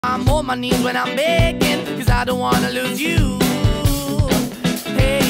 I'm on my knees when I'm begging, 'cause I don't wanna lose you. Hey.